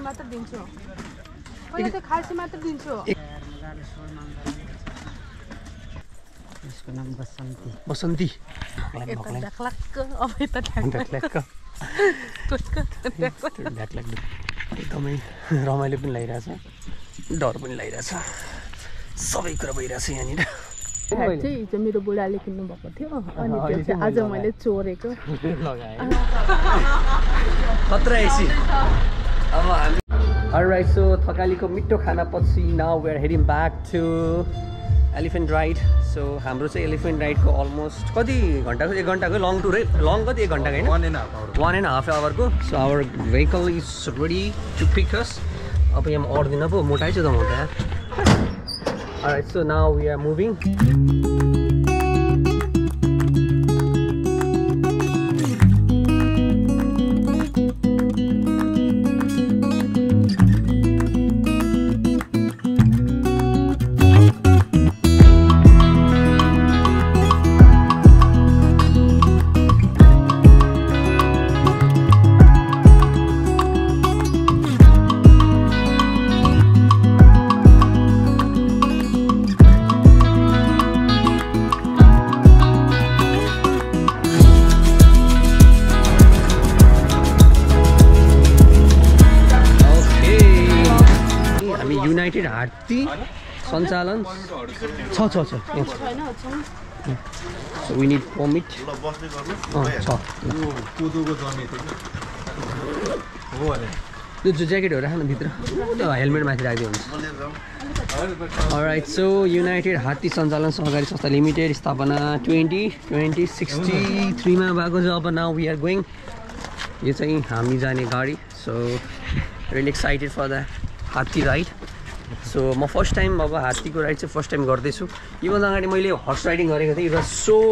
मात्र दिन्छु पहिला त खासी मात्र दिन्छु यसको नाम बसन्ती बसन्ती एकदमै रमाइलो पनि लागिरहेछ डर पनि लागिरहेछ सबै कुरा भइरहेछ यहाँनिर चाहिँ हिजो मेरो बुढाले किन्नु भएको थियो अनि त्यो चाहिँ आज मैले चोरेको खतरा एसी अब हामी अलराइट सो थकालीको मिठो खाना पछि now we are heading back to elephant ride so हाम्रो चाहिँ एलिफेन्ट राइडको अलमोस्ट कति घन्टाको 1 घन्टाको लङ टुर है लङ कति 1 घन्टाको होइन 1.5 आवरको so hour vehicle is ready to pick us अब यहाँ अड्दिन पो मोटाइ छ त म त alright so now we are moving united हात्ती सञ्चालन छ सो वी निड परमिट छ त्यो ज्याकेटहरू राख्नु भित्र त्यो हेलमेट माथि राखिदियो हुन्छ अलराइट सो युनाइटेड हात्ती सञ्चालन सहकारी संस्था लिमिटेड स्थापना 2063 मा भएको छ अब नाउ वी आर गोइङ यो चाहिँ हामी जाने गाडी so really excited for the हात्ती राइड सो म फर्स्ट टाइम अब हात्तीको राइड चाहिँ फर्स्ट टाइम गर्दैछु योभन्दा अगाडि मैले हर्स राइडिङ गरेको थिएँ इट वाज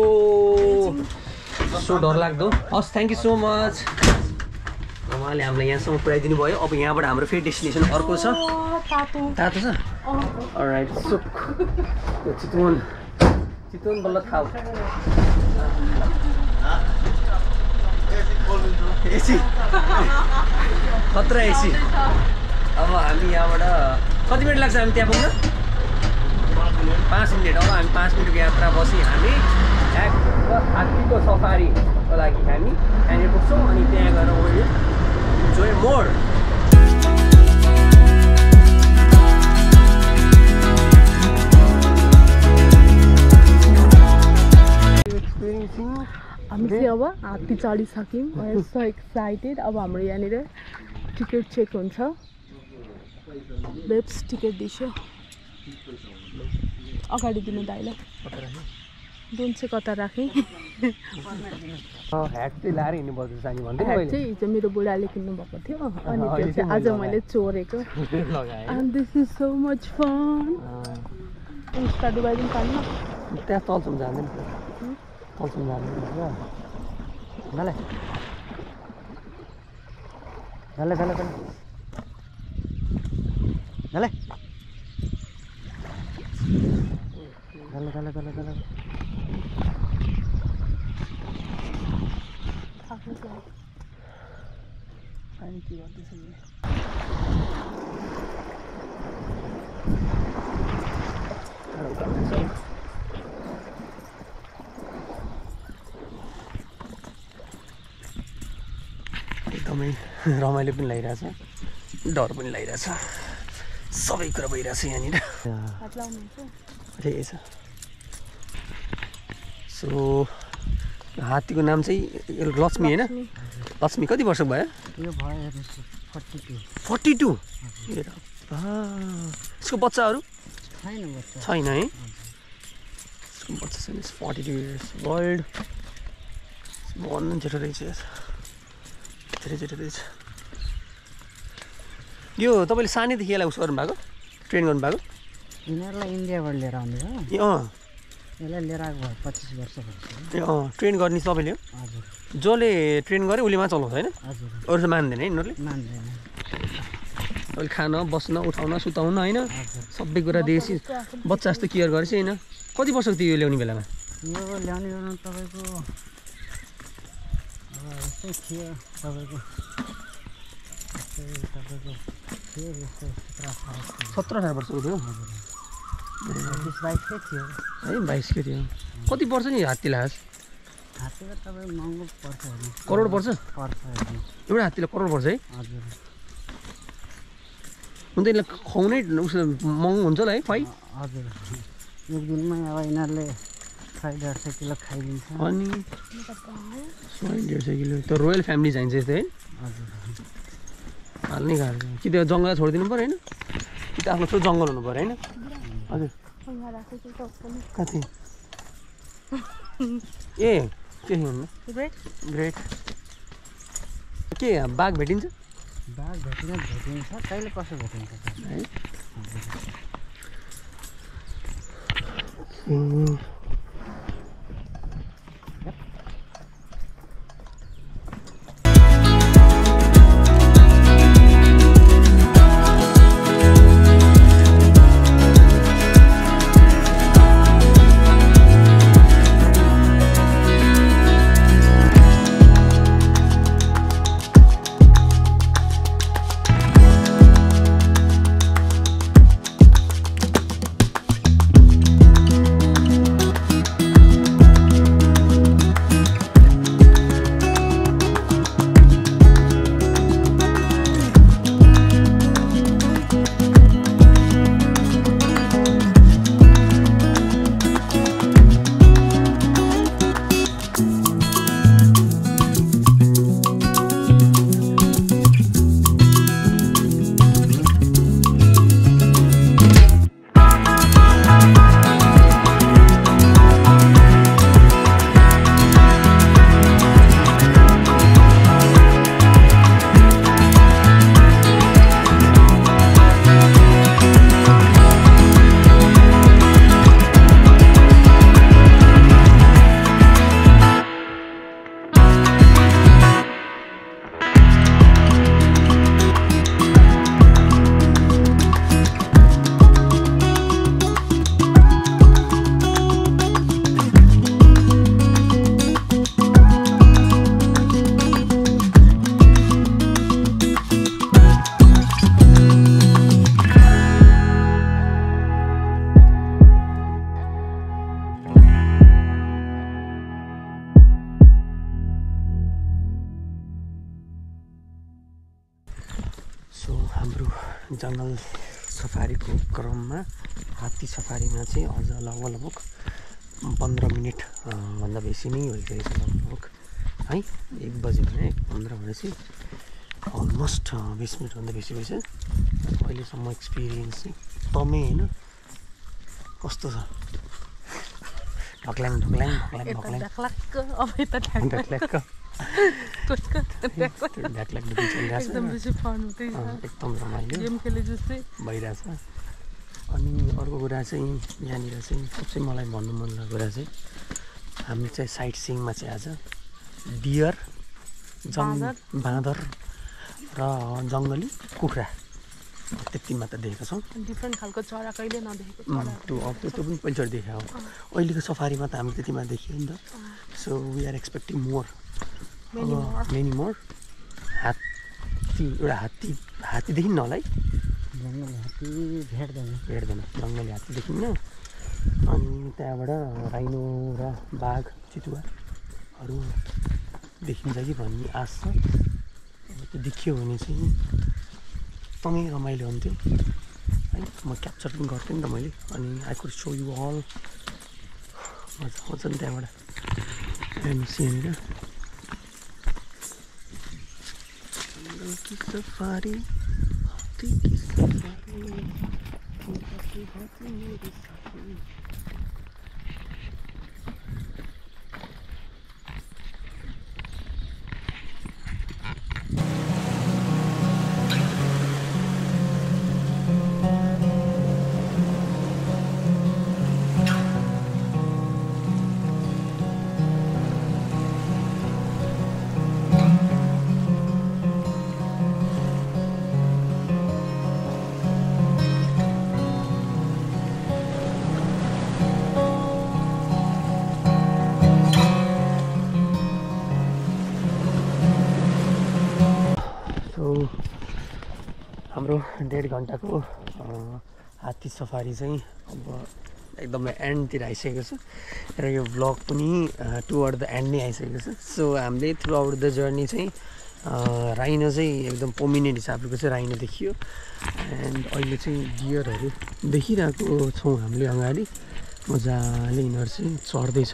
सो डरलाग्दो हस् थ्याङ्क यू सो मच उहाँले हामीलाई यहाँसम्म पुऱ्याइदिनु भयो अब यहाँबाट हाम्रो फेरि डेस्टिनेसन अर्को छ तातो छ अलराइट सो चितवन बल्ल खाऊ एसी खतरा एसी अब हामी यहाँबाट कति मिनट लाग्छ हामी त्यहाँ पुग्न 5 मिनट अब हामी 5 मिनटको यात्रा बसी हामी हात्तीको सफारीको लागि हामी त्यहाँनिर पुग्छौँ अनि त्यहाँ गएर इन्जोय मोर हामी चाहिँ अब हात्ती चढिसक्यौँ सो एक्साइटेड अब हाम्रो यहाँनिर टिकट चेक हुन्छ बेब्स टिकट दिन्छु अगाडि दिनु दाइलाई दोन चाहिँ कता राखेँ ह्याट चाहिँ लाएर हिँड्नुपर्छ सानी भन्दै ह्याट चाहिँ हिजो मेरो बुढाले किन्नु भएको थियो अनि त्यो चाहिँ आज मैले चोरेको and this is so much fun insta डुबाइदिनु पाल्नु त्यहाँ तलसम्म जाँदैन तलसम्म जाँदैन एकदमै रमाइलो पनि लागिरहेछ डर पनि लागिरहेछ सबै कुरा भइरहेछ यहाँनिर ठिकै छ सो हात्तीको नाम चाहिँ लक्ष्मी होइन लक्ष्मी कति वर्षको भयो 42 यसको बच्चाहरू छैन है यसको बच्चा छैन 42 इयर्स वर्ल्ड भन्नु जेठो रहेछ धेरै जेठो रहेछ यो तपाईँले सानैदेखि यसलाई उस गर्नुभएको ट्रेन गर्नुभएको यिनीहरूलाई इन्डियाबाट लिएर आउने हो ए यसलाई लिएर आएको भयो 25 वर्ष भइसक्यो ए ट्रेन गर्ने तपाईँले हजुर जसले ट्रेन गरे उसले मात्र चलाउँछ होइन अरू चाहिँ मान्दैन है यिनीहरूले मान्दैन अहिले खान बस्न उठाउन सुताउन होइन सबै कुरा देशी बच्चा जस्तो केयर गरेछ होइन कति वर्षको थियो यो ल्याउने बेलामा यो ल्याउने बेलामा तपाईँको यस्तै थियो तपाईँको थियो यस्तो 17-18 वर्षको थियो 20-22 थियो है 22 के थियो कति पर्छ नि हात्तीलाई खास हात्तीको तपाईँ महँगो पर्छ हेर्नु करोड पर्छ हेर्नु एउटा हात्तीलाई करोड पर्छ है हजुर अन्त यसलाई खुवाउनै उसले महँगो हुन्छ होला है खुवाइ हजुर एक दिनमै अब यिनीहरूले 150 किलो खाइदिन्छ अनि 150 किलो त रोयल फ्यामिली चाहिन्छ यस्तै है हजुर हाल्नै खाएको कि त्यो जङ्गल छोडिदिनु पऱ्यो होइन कि त आफ्नो ठुलो जङ्गल हुनु पऱ्यो होइन हजुर कति ए के भन्नु ग्रेट के बाघ भेटिन्छ बाघ भेटिन्छ कहिले कसो भेटिन्छ है सो हाम्रो जङ्गल सफारीको क्रममा हात्ती सफारीमा चाहिँ अझ लगभग 15 मिनट भन्दा बेसी नै भइरहेछ लगभग है 1 बज्यो भने 15 भनेपछि अलमोस्ट 20 मिनटभन्दा बेसी भइसक्यो अहिलेसम्म एक्सपिरियन्स चाहिँ एकदमै होइन कस्तो छ ढक्ल्याङ ढक्ल्याङ ढक्ल्याङ ढक्ल्याङ ढक्ल्याङ एकदम रमाइलो भइरहेछ अनि अर्को कुरा चाहिँ यहाँनिर चाहिँ सबसे मलाई भन्नु मन लागेको कुरा चाहिँ हामी चाहिँ साइट सिइङमा चाहिँ आज डियर बाँदर र जङ्गली कुखुरा त्यति मात्र देखेको छौँ डिफ्रेन्ट खालको चरा कहिले नदेखेको त्यो पनि पहिलोचोटि देखायो अहिलेको सफारीमा त हामीले त्यतिमा देखियो नि त so we are expecting more many more हात्ती एउटा हात्ती देखिन्न होला है जङ्गली हात्ती भेट्दैन जङ्गली हात्ती देखिन्न अनि त्यहाँबाट राइनो र बाघ चितुवाहरू देखिन्छ कि भन्ने आश छ अब त्यो देखियो भने चाहिँ एकदमै रमाइलो हुन्थ्यो है म क्याप्चर पनि गर्थेँ नि त मैले अनि I could so you all मजा आउँछ नि त्यहाँबाट हेर्नुहोस् यहाँनिर सफारी हाम्रो 1.5 घन्टाको हात्ती सफारी चाहिँ अब एकदमै एन्डतिर आइसकेको छ र यो ब्लग पनि टुवर्ड द एन्ड नै आइसकेको छ। सो हामीले थ्रु आउट द जर्नी चाहिँ राइनो चाहिँ एकदम पोमिनेन्ट हिसाबको चाहिँ राइनो देखियो एन्ड अहिले चाहिँ डियरहरू देखिरहेको छौँ हामीले अगाडि मजाले यिनीहरू चाहिँ चढ्दैछ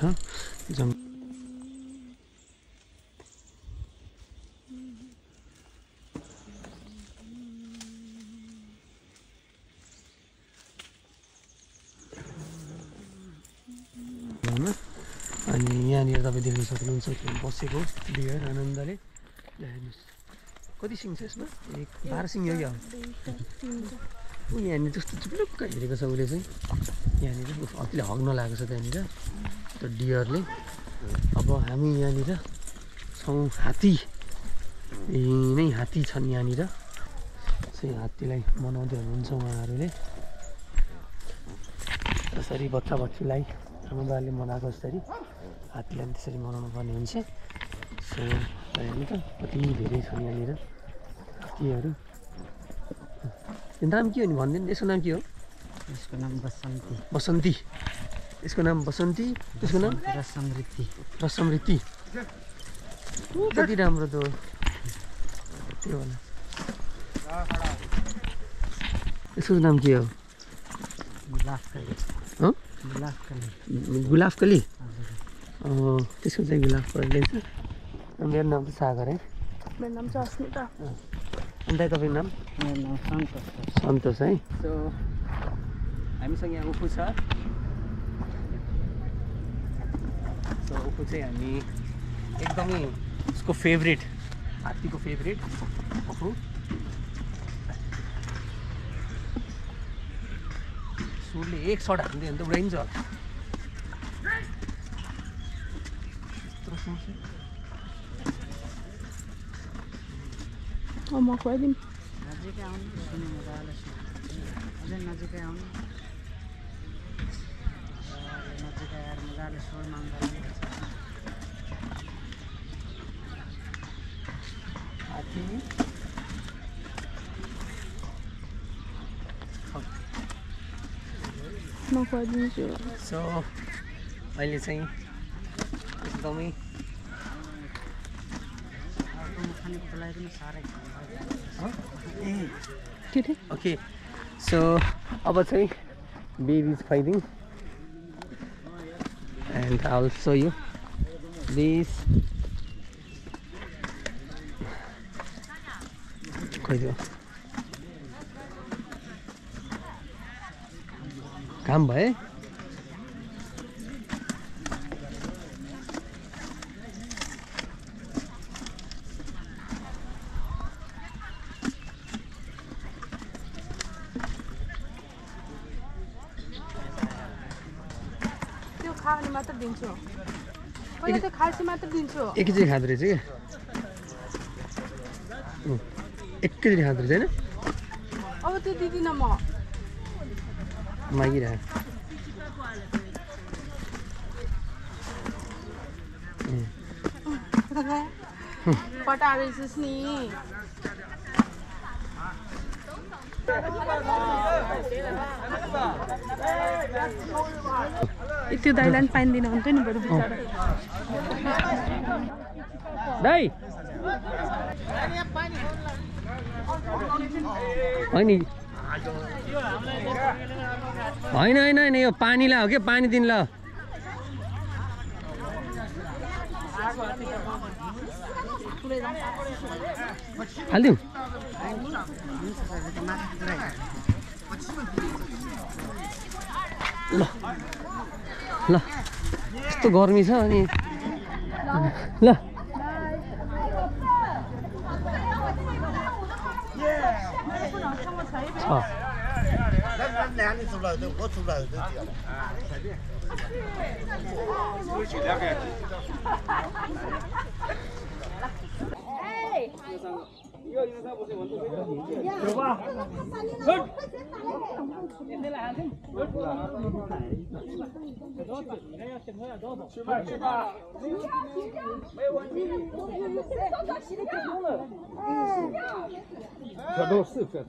अनि यहाँनिर तपाईँ देख्न सक्नुहुन्छ बसेको डियर आनन्दले हेर्नुहोस् कति सिङ छ यसमा 12 सिङ हो क्या यहाँनिर जस्तो चुप्लुक्क हेरेको छ उसले चाहिँ यहाँनिर अतिले हग्न लागेको छ त्यहाँनिर त्यो डियरले। अब हामी यहाँनिर छौँ हात्ती नै हात्ती छन् यहाँनिर चाहिँ हात्तीलाई मनाउँदै हुनुहुन्छ उहाँहरूले जसरी बच्चा बच्चीलाई हाम्रो बाबाले मनाएको जसरी हात्तीलाई पनि त्यसरी मनाउनु पर्ने हुन्छ। सो हेर्नु त कति धेरै छन् यहाँनिर हात्तीहरू। नाम के हो नि भनिदिनु यसको नाम के हो? यसको नाम बसन्ती। बसन्ती यसको नाम बसन्ती त्यसको नाम रसमृति। रसमृति कति राम्रो त त्यो होला। यसको नाम के हो? गुलाफकली। गुलाफकली त्यसको चाहिँ गुलाफकली छ। मेरो नाम त सागर है। मेरो नाम चाहिँ अस्मिता। अन्त तपाईँको नाम? मेरो नाम सन्तोष। सन्तोष है। सो हामीसँग यहाँ उखु छ। सो उखु चाहिँ हामी एकदमै उसको फेभरेट हात्तीको फेभरेट उखु। सुरले एक सट हान्दै भने त उडाइन्छ होला। म खुवाइदिउँ। नजिकै आउनु मजाले अझै नजिकै आउनु नजिकै आएर मजाले स्वर माग्दा हात्ती म खुवाइदिन्छु। सो अहिले चाहिँ एकदमै ओके। सो अब चाहिँ baby is fighting and I will show you this. खोइदियो काम भए त्यो खाने मात्र दिन्छु पहिला त्यो खाएपछि मात्र दिन्छु। एकैचोटि खाँदो रहेछ क्या एकैचोटि खाँदो रहेछ होइन। अब त्यो दिदिनँ म मागिरह पटा रहेछस् नि। त्यो दाइलाई पनि पानी दिन हुन्थ्यो नि बरु बिचरा। दाइ होइन होइन होइन होइन यो पानीलाई हो क्या पानी दिन ल। हालिदिउँ ल ल यस्तो गर्मी छ अनि ल 这都是这。